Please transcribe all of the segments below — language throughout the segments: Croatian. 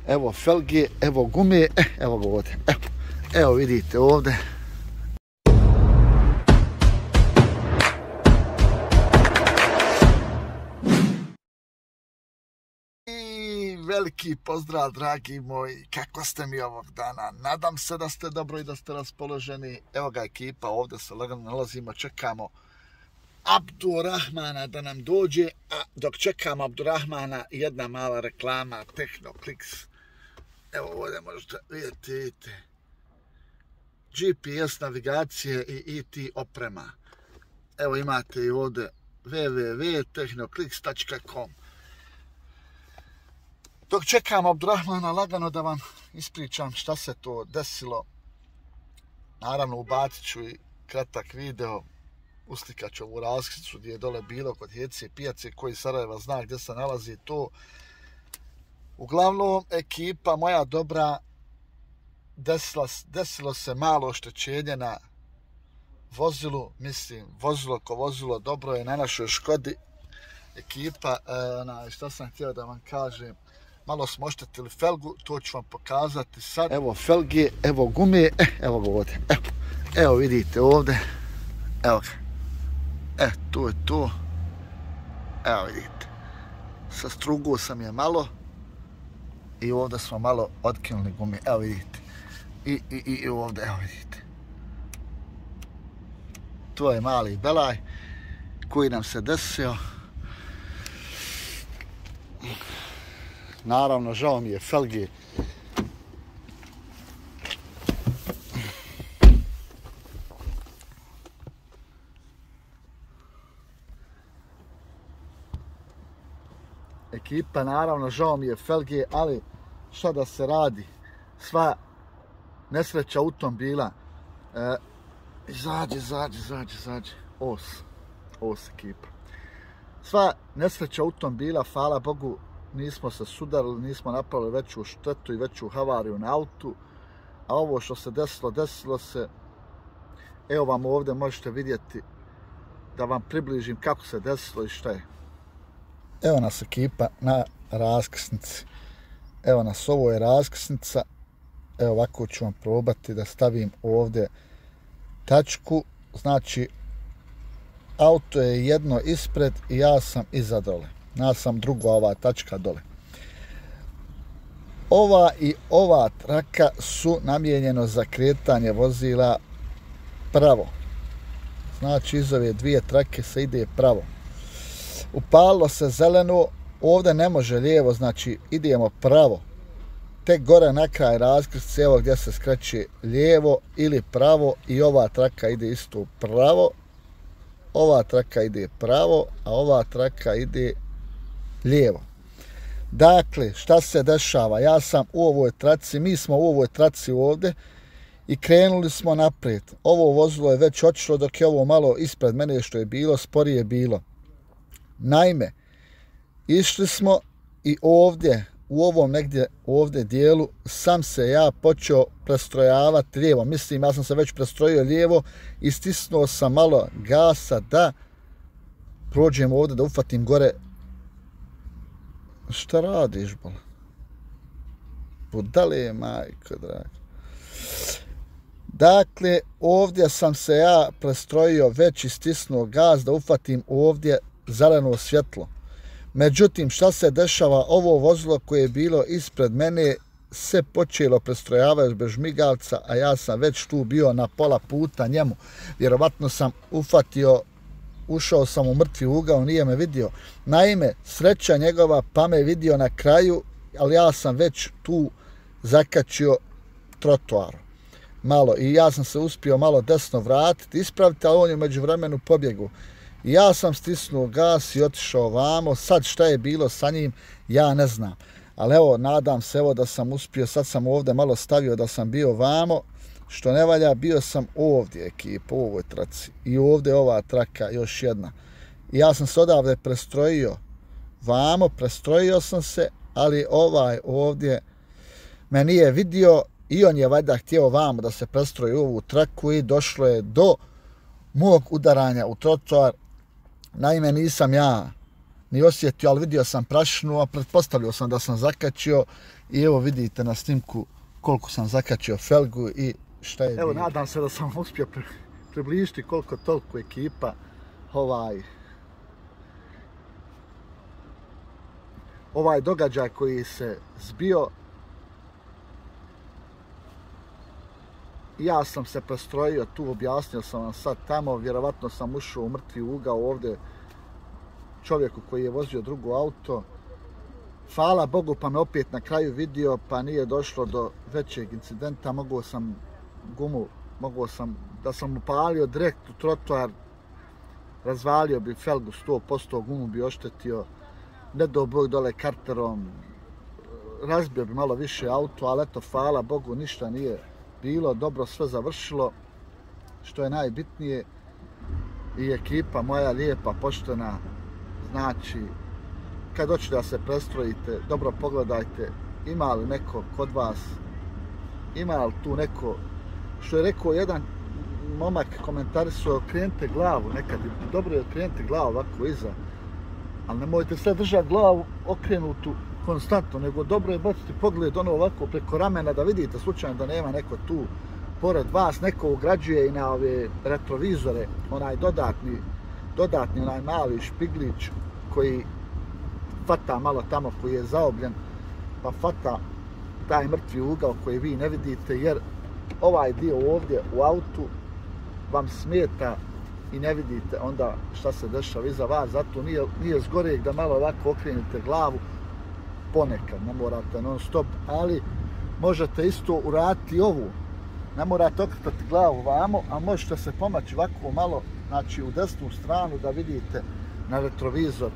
Evo felge, evo gume, evo ga ovdje. Evo vidite ovdje. Veliki pozdrav, dragi moji, kako ste mi ovog dana? Nadam se da ste dobro i da ste raspoloženi. Evo ga ekipa, ovdje se lagano nalazimo, čekamo Abdurrahmana da nam dođe, a dok čekamo Abdurrahmana, jedna mala reklama, Tehnoclix. Evo ovdje možete vidjeti GPS navigacije i IT oprema. Evo imate i ovdje www.tehnoclix.com. Dok čekamo Abdurrahmana, lagano da vam ispričam šta se to desilo. Naravno ubacit ću i kratak video, uslikat ću ovu raskrsnicu gdje je dole bilo kod Hece pijace, koji Sarajeva zna gdje se nalazi to. Uglavnom, ekipa moja dobra, desilo se malo oštećenje na vozilu, mislim, vozilo ko vozilo, dobro je na našoj Škodi. Ekipa, šta sam htio da vam kažem, malo smo oštetili felgu, to ću vam pokazati sad. Evo felge, evo gume, evo ga ovdje. Evo vidite ovdje. Evo ga. To je to. Evo vidite. Sastruguo sam je malo. I ovdje smo malo otkinuli gume. Evo vidite. I ovdje, evo vidite. To je mali belaj koji nam se desio. Naravno, žao mi je felge. Ekipa, naravno, žao mi je felge, ali šta da se radi? Sva nesreća u tom bila. Izađi. Os ekipa. Sva nesreća u tom bila, hvala Bogu, nismo se sudarili, nismo napravili veću štetu i veću havariju na autu. A ovo što se desilo se. Evo vam ovdje možete vidjeti, da vam približim kako se desilo i šta je. Evo nas ekipa na raskrsnici. Evo nas, ovo je raskrsnica. Evo ovako ću vam probati da stavim ovdje tačku. Znači, auto je jedno ispred i ja sam iza dole. Ja sam druga ova tačka dole. Ova i ova traka su namijenjeno za kretanje vozila pravo. Znači iz ove dvije trake se ide pravo. Upalilo se zeleno, ovdje ne može lijevo, znači idemo pravo. Tek gore na kraj raskrsnice, evo gdje se skreće lijevo ili pravo i ova traka ide isto pravo. Ova traka ide pravo, a ova traka ide lijevo. Dakle, šta se dešava? Ja sam u ovoj traci, mi smo u ovoj traci ovdje i krenuli smo naprijed. Ovo vozilo je već otišlo, dok je ovo malo ispred mene što je bilo, sporije bilo. Naime, išli smo i ovdje, u ovom negdje ovdje dijelu, sam se ja počeo prestrojavati lijevo. Mislim, ja sam se već prestrojio lijevo i stisnuo sam malo gasa da prođem ovdje, da ufatim gore. Šta radiš, bola? Budale, majko draga. Dakle, ovdje sam se ja prestrojio već i stisnuo gas da ufatim ovdje zeleno svjetlo. Međutim, šta se dešava? Ovo vozilo koje je bilo ispred mene se počelo prestrojavati bez žmigavca, a ja sam već tu bio na pola puta njemu. Vjerovatno sam ufatio, ušao sam u mrtvi ugao, nije me vidio. Naime, sreća njegova pa me vidio na kraju, ali ja sam već tu zakačio trotoar. Malo, i ja sam se uspio malo desno vratiti, ispraviti, ali on je u međuvremenu pobjegu. Ja sam stisnuo gas i otišao vamo, sad šta je bilo sa njim, ja ne znam. Ali evo, nadam se evo da sam uspio, sad sam ovdje malo stavio da sam bio vamo, što ne valja, bio sam ovdje ekipa, u ovoj traci. I ovdje ova traka, još jedna. I ja sam se odavde prestrojio vamo, prestrojio sam se, ali ovaj ovdje me nije vidio i on je valjda htio vamo da se prestroji u ovu traku i došlo je do mog udaranja u trotoar. Naime, nisam ja ni osjetio, ali vidio sam prašinu, a pretpostavljao sam da sam zakačio i evo vidite na snimku koliko sam zakačio felgu i šta je Evo, bilo. nadam se da sam uspio približiti koliko toliko ekipa ovaj događaj koji se zbio. Ja sam se prestrojio tu, objasnio sam vam sad tamo, vjerovatno sam ušao u mrtvi ugao ovdje čovjeku koji je vozio drugo auto. Hvala Bogu pa me opet na kraju vidio, pa nije došlo do većeg incidenta. Mogao sam da sam upalio direkt u trotoar, razvalio bi felgu 100%, gumu bi oštetio, ne do Bog dole karterom, razbio bi malo više auto, ali eto, hvala Bogu, ništa nije bilo, dobro sve završilo, što je najbitnije. I ekipa moja lijepa, poštena, znači, kad hoćete da se prestrojite, dobro pogledajte, ima li neko kod vas, ima li tu neko, što je rekao jedan momak komentarisao, okrenite glavu nekad, dobro je okrenite glavu ovako iza, ali nemojte sve držati glavu okrenutu konstantno, nego dobro je baciti pogled ono ovako preko ramena da vidite slučajno da nema neko tu pored vas, neko ugrađuje i na ove retrovizore, onaj dodatni onaj mali špiglić koji fata malo tamo, koji je zaobljen, pa fata taj mrtvi ugao koji vi ne vidite, jer ovaj dio ovdje u autu vam smeta i ne vidite onda šta se dešava iza vas, zato nije zgoreg da malo ovako okrenete glavu, ponekad, ne morate non stop, ali možete isto uraditi ovu, ne morate okretati glavu vamo, a možete se pomaći ovako malo, znači u desnu stranu da vidite na retrovizor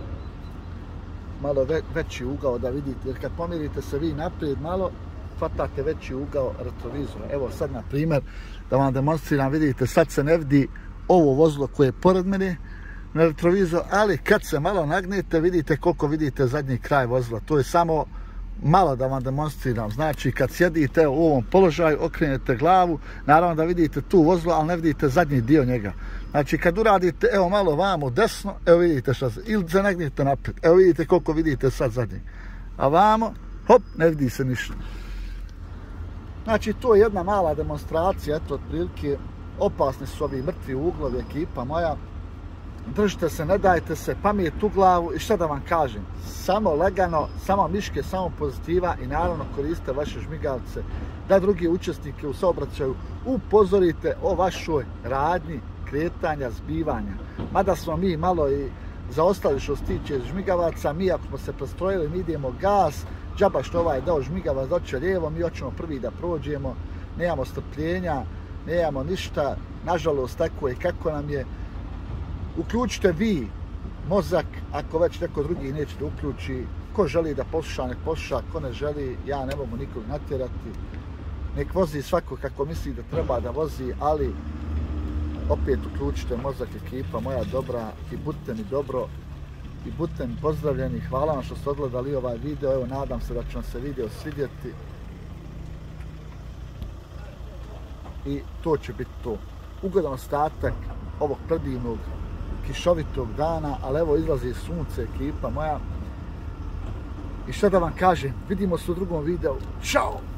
malo veći ugao da vidite, jer kad pomirite se vi naprijed malo, hvatate veći ugao retrovizora. Evo sad na primjer da vam demonstriram, vidite sad se ne vidi ovo vozilo koje je pored mene na retrovizor, ali kad se malo nagnete vidite koliko vidite zadnji kraj vozila. To je samo malo da vam demonstriram. Znači kad sjedite u ovom položaju, okrenete glavu, naravno da vidite tu vozilo, ali ne vidite zadnji dio njega. Znači kad uradite evo malo vamo desno, evo vidite šta se, ili se nagnete naprijed, evo vidite koliko vidite sad zadnji. A vamo, hop, ne vidi se ništa. Znači to je jedna mala demonstracija, eto otprilike, opasni su ovi mrtvi uglovi, ekipa moja. Držite se, ne dajte se, pamet u glavu i šta da vam kažem, samo lagano, samo miške, samo pozitiva i naravno koristite vaše žmigavce da drugi učesnike u saobraćaju upozorite o vašoj radnji, kretanja, zbivanja. Mada smo mi malo i zaostali što se tiče žmigavaca, mi ako smo se prestrojili, mi idemo gas, džaba što ovaj dao žmigavac doće lijevo, mi hoćemo prvi da prođemo, nemamo strpljenja, nemamo ništa, nažalost tako je kako nam je. Uključite vi mozak, ako već neko drugi neće da uključi. Ko želi da posluša, nek posluša, ko ne želi, ja ne mogu nikog natjerati. Nek vozi svako kako misli da treba da vozi, ali opet uključite mozak, ekipa moja dobra, i budite mi dobro, i budite mi pozdravljeni. Hvala vam što ste odgledali ovaj video, evo nadam se da će vam se video svidjeti. I to će biti to. Ugodan ostatak ovog predivnog kišovitog dana, ali evo izlazi sunce, ekipa moja. I šta da vam kažem, vidimo se u drugom videu. Ćao!